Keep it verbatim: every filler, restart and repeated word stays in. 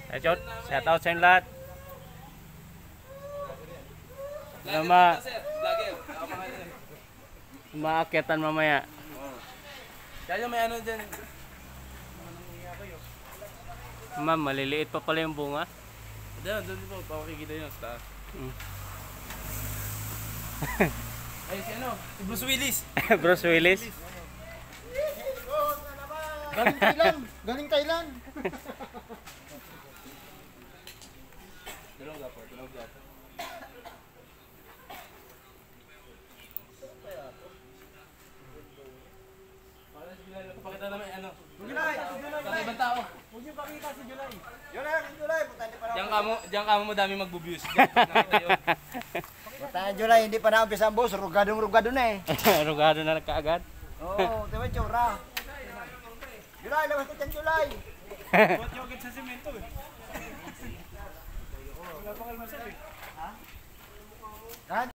Ay, shout, shout out sa inyo lahat. Na ma maakyatan mamaya. Kaya may ano dyan. Ma'am, maliliit pa pala yung bunga. Doon, doon po, pakikita nyo sa taas. Mm. Ay, si ano? Si Bruce Willis. Bruce Willis. Galing Thailand. Galing Thailand. Dalawang gapo, dalawang gapo. Pakita namin ano. Julay, Julay. Sa ibang tao. Huwag niyo pakita si Julay. Julay, Julay. Punta niyo pa na. Diyan kamo, diyan kamo madami magbo-views. Diyan, nakita yun. Punta niyo Julay, hindi pa na-umpisa ang boss. Rugadong-rugado na eh. Rugado na kaagad. Oo, diba yung tsura? Julay, labas ka dyan, Julay. Buat yung agad sa semento eh. Wala pa kalmasal eh. Ha?